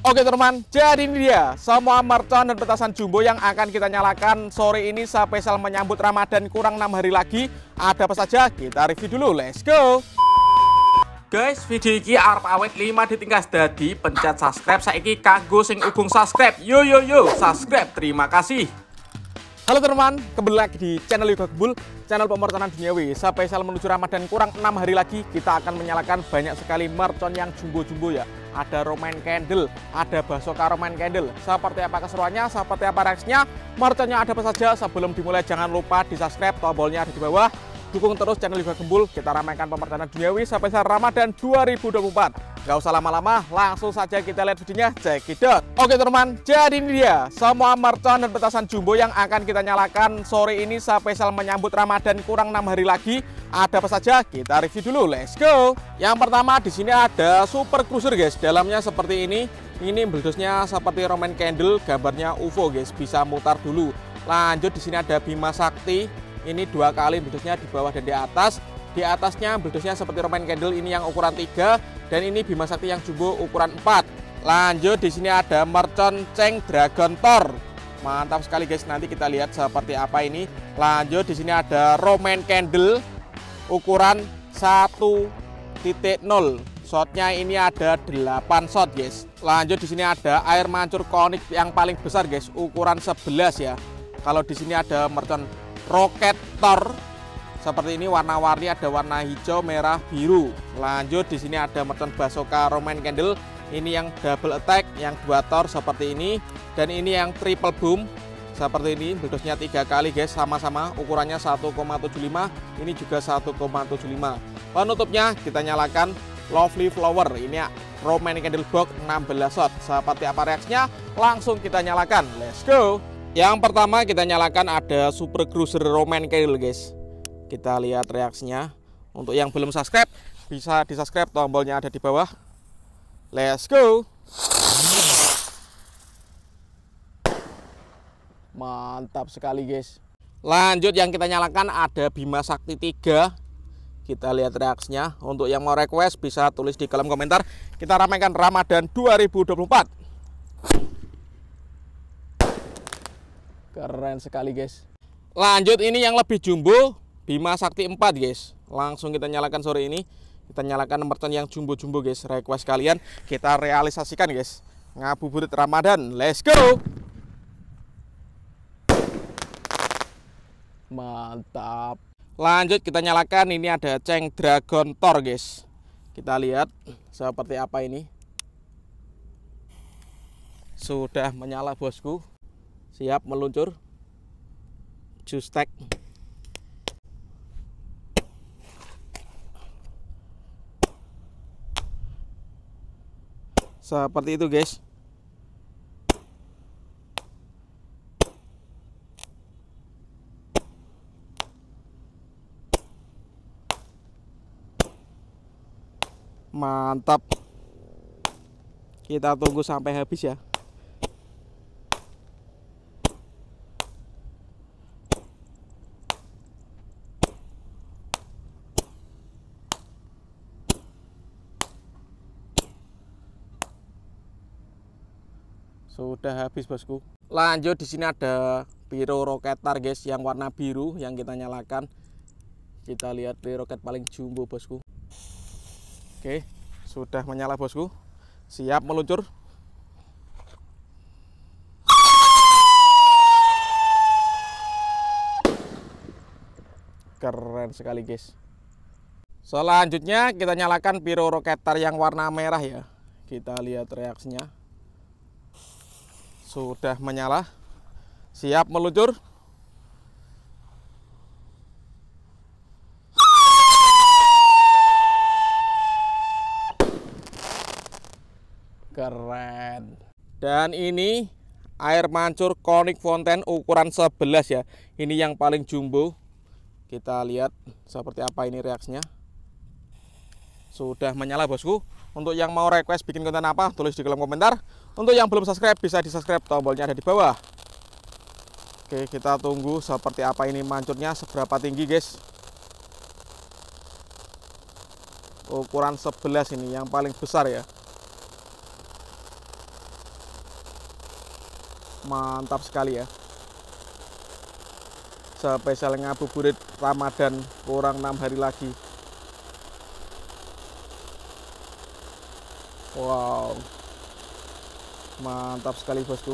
Oke teman, jadi ini dia semua mercon dan petasan jumbo yang akan kita nyalakan sore ini spesial menyambut Ramadan, kurang 6 hari lagi. Ada apa saja? Kita review dulu, let's go. Guys, video ini arep awet 5 ditingkas dadi pencet subscribe saiki kanggo sing ugung subscribe. Yo subscribe, terima kasih. Halo teman, kembali lagi di channel Yoga Gembul, channel pemerconan duniawi. Spesial menuju Ramadan, kurang 6 hari lagi kita akan menyalakan banyak sekali mercon yang jumbo-jumbo ya. Ada Roman Candle, ada Basoka Roman Candle. Seperti apa keseruannya, seperti apa reaksinya, merconnya ada apa saja. Sebelum dimulai jangan lupa di subscribe, tombolnya ada di bawah. Dukung terus channel Yoga Gembul, kita ramaikan pemerconan duniawi spesial Ramadan 2024. Gak usah lama-lama, langsung saja kita lihat videonya, check it out. Oke teman, jadi ini dia semua mercon dan petasan jumbo yang akan kita nyalakan sore ini spesial menyambut Ramadan, kurang 6 hari lagi. Ada apa saja? Kita review dulu, let's go. Yang pertama di sini ada Super Cruiser guys, dalamnya seperti ini. Ini beldosnya seperti Roman Candle, gambarnya UFO guys, bisa mutar dulu. Lanjut di sini ada Bima Sakti. Ini 2 kali beldosnya di bawah dan di atas. Di atasnya beldosnya seperti Roman Candle, ini yang ukuran 3, dan ini Bima Sakti yang jumbo ukuran 4. Lanjut di sini ada mercon Ceng Dragon Thor. Mantap sekali guys, nanti kita lihat seperti apa ini. Lanjut di sini ada Roman Candle ukuran 1.0. Shotnya ini ada 8 shot guys. Lanjut di sini ada air mancur konik yang paling besar guys, ukuran 11 ya. Kalau di sini ada mercon Rocket Thor seperti ini, warna-warni, ada warna hijau, merah, biru. Lanjut di sini ada mercon Basoka Roman Candle. Ini yang double attack, yang 2 Thor seperti ini, dan ini yang triple boom seperti ini. Beldosnya 3 kali guys, sama-sama ukurannya 1,75. Ini juga 1,75. Penutupnya kita nyalakan Lovely Flower. Ini Roman Candle box 16 shot. Seperti apa reaksinya? Langsung kita nyalakan. Let's go. Yang pertama kita nyalakan ada Super Cruiser Roman Candle guys. Kita lihat reaksinya. Untuk yang belum subscribe, bisa di subscribe, tombolnya ada di bawah. Let's go. Mantap sekali guys. Lanjut yang kita nyalakan ada Bima Sakti 3. Kita lihat reaksinya. Untuk yang mau request bisa tulis di kolom komentar. Kita ramaikan Ramadan 2024. Keren sekali guys. Lanjut ini yang lebih jumbo, Bima Sakti 4 guys. Langsung kita nyalakan sore ini. Kita nyalakan mercon yang jumbo-jumbo guys. Request kalian kita realisasikan guys. Ngabuburit Ramadan, let's go. Mantap. Lanjut kita nyalakan, ini ada Ceng Dragon Thor guys. Kita lihat seperti apa ini. Sudah menyala bosku. Siap meluncur. Justek. Seperti itu guys. Mantap. Kita tunggu sampai habis ya. Sudah habis bosku. Lanjut di sini ada Pyro Rocket Thor guys, yang warna biru yang kita nyalakan. Kita lihat Pyro Rocket paling jumbo bosku. Oke, sudah menyala bosku. Siap meluncur. Keren sekali guys. Selanjutnya kita nyalakan Pyro Rocket Thor yang warna merah ya. Kita lihat reaksinya. Sudah menyala. Siap meluncur. Keren. Dan ini air mancur konik fountain ukuran 11 ya. Ini yang paling jumbo. Kita lihat seperti apa ini reaksinya. Sudah menyala bosku. Untuk yang mau request bikin konten apa, tulis di kolom komentar. Untuk yang belum subscribe bisa di subscribe, tombolnya ada di bawah. Oke, kita tunggu seperti apa ini mancurnya, seberapa tinggi guys. Ukuran 11 ini yang paling besar ya. Mantap sekali ya. Spesial ngabuburit Ramadan, kurang 6 hari lagi. Wow, mantap sekali bosku.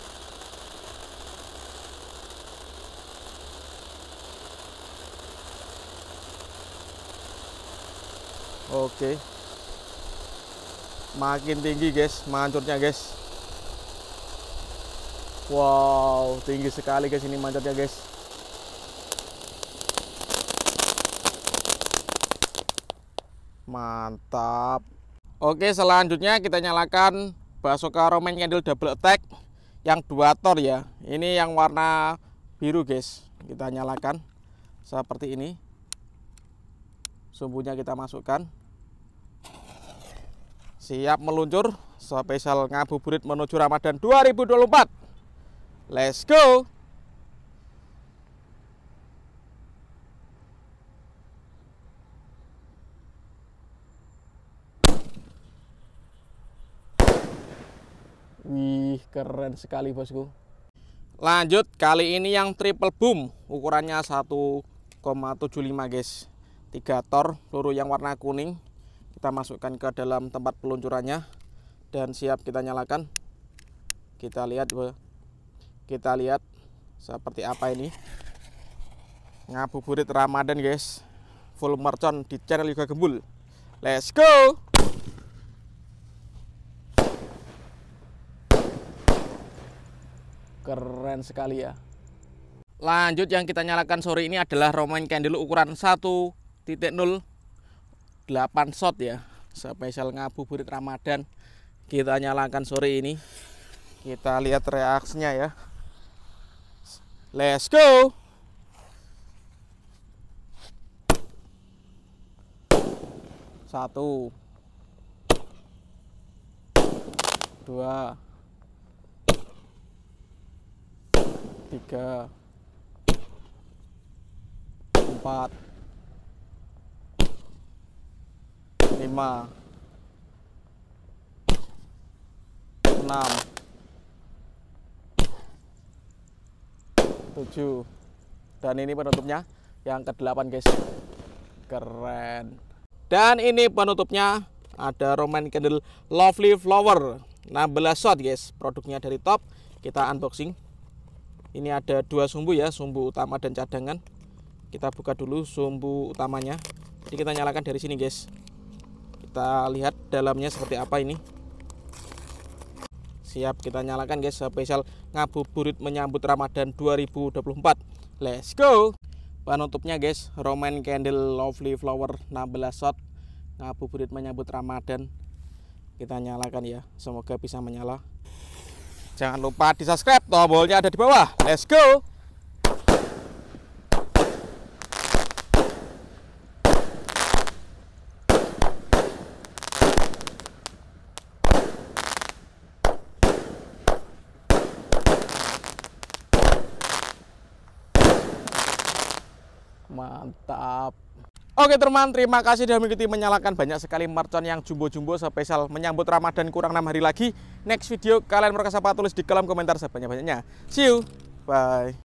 Oke, makin tinggi guys, mancurnya guys. Wow, tinggi sekali guys ini mancurnya guys. Mantap. Oke, selanjutnya kita nyalakan Basoka Romaine Candle Double Attack yang 2 tor ya. Ini yang warna biru guys. Kita nyalakan seperti ini. Sumbunya kita masukkan. Siap meluncur, spesial ngabuburit menuju Ramadan 2024. Let's go. Wih, keren sekali bosku. Lanjut, kali ini yang triple boom, ukurannya 1,75 guys. 3 tor, peluru yang warna kuning. Kita masukkan ke dalam tempat peluncurannya dan siap kita nyalakan. Kita lihat seperti apa ini ngabuburit Ramadan guys. Full mercon di channel Yoga Gembul. Let's go. Keren sekali ya. Lanjut, yang kita nyalakan sore ini adalah Romaine Candle ukuran 1.08 shot ya. Spesial ngabuburit Ramadan. Kita nyalakan sore ini. Kita lihat reaksinya ya. Let's go. Satu, 2, 3, 4, 5, 6, 7, dan ini penutupnya yang ke-8 guys. Keren. Dan ini penutupnya ada Romaine Candle Lovely Flower 16 shot guys. Produknya dari Top. Kita unboxing. Ini ada 2 sumbu ya, sumbu utama dan cadangan. Kita buka dulu sumbu utamanya. Jadi kita nyalakan dari sini guys. Kita lihat dalamnya seperti apa ini. Siap kita nyalakan guys, spesial ngabuburit menyambut Ramadan 2024. Let's go. Penutupnya guys, Romaine Candle Lovely Flower 16 shot, ngabuburit menyambut Ramadan. Kita nyalakan ya, semoga bisa menyala. Jangan lupa di subscribe, tombolnya ada di bawah. Let's go. Mantap. Oke teman, terima kasih sudah mengikuti menyalakan banyak sekali mercon yang jumbo-jumbo spesial menyambut Ramadan kurang 6 hari lagi. Next video kalian merasa apa, tulis di kolom komentar sebanyak-banyaknya. See you. Bye.